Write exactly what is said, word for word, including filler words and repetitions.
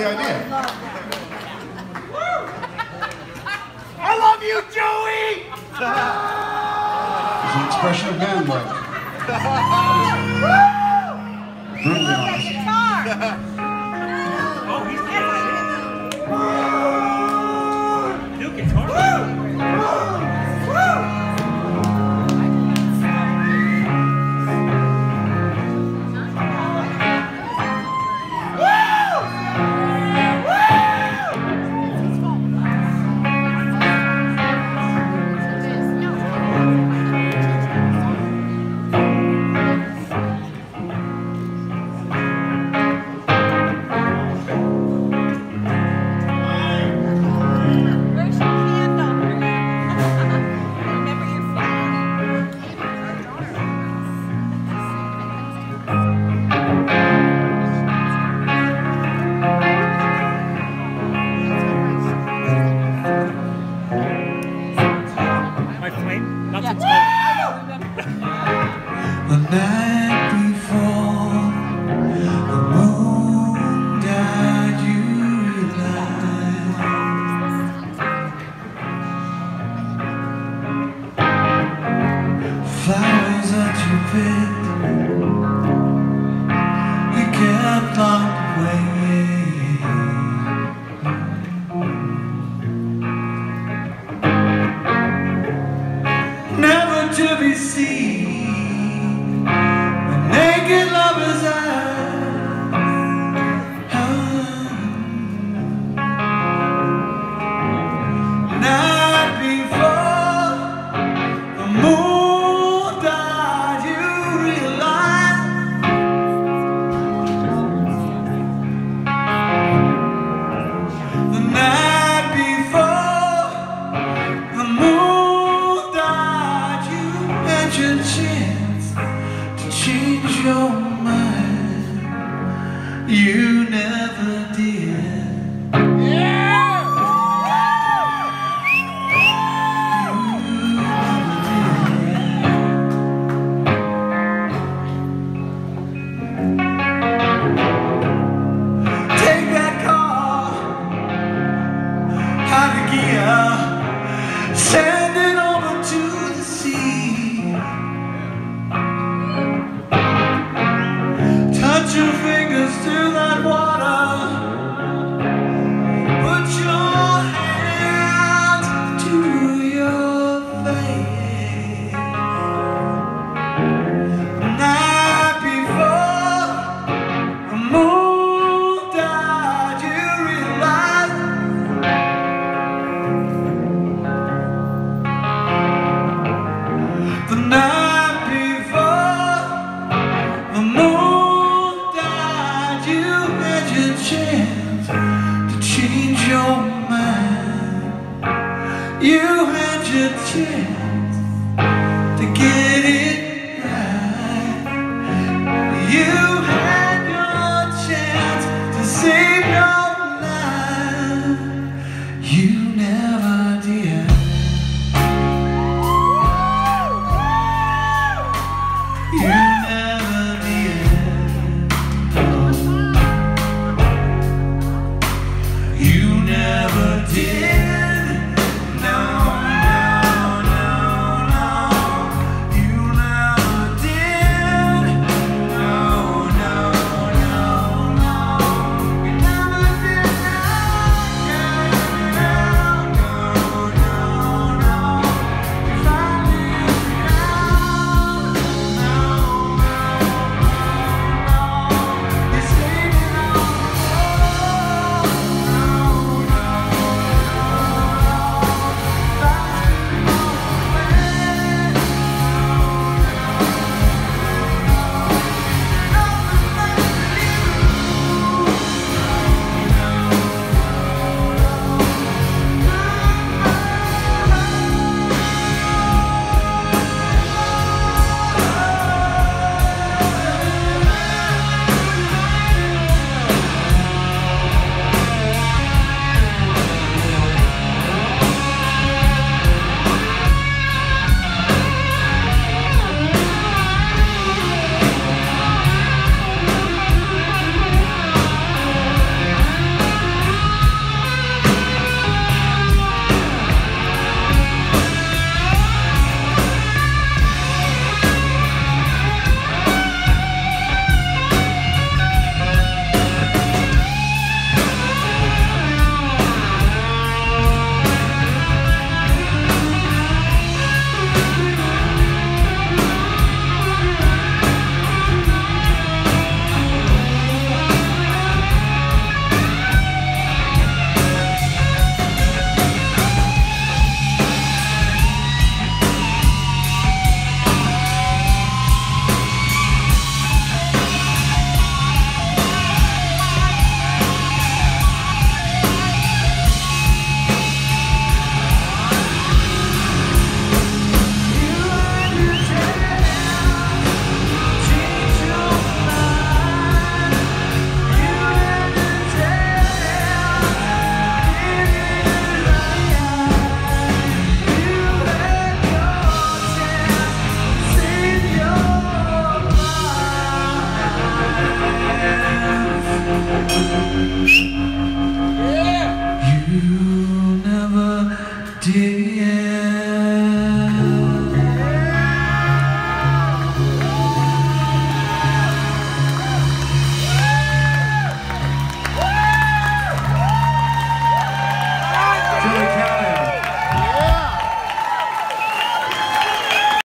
the idea. I love you, Joey! It's an expression of man love. Brutally honest. Oh, he's new guitar. The night before the moon died, you realized flowers that you picked, you kept locked away. Never to be seen, the naked lover's eyes. Night before the moon died, you realized the night before the moon died, you had your chance to change your mind. You never did. Take that car out of gear, send it over to the sea. Touch your fingers to that water, put your hands to your face. The night before the moon died, you realized the night before the moon died, you had your chance to change your mind. You had your chance.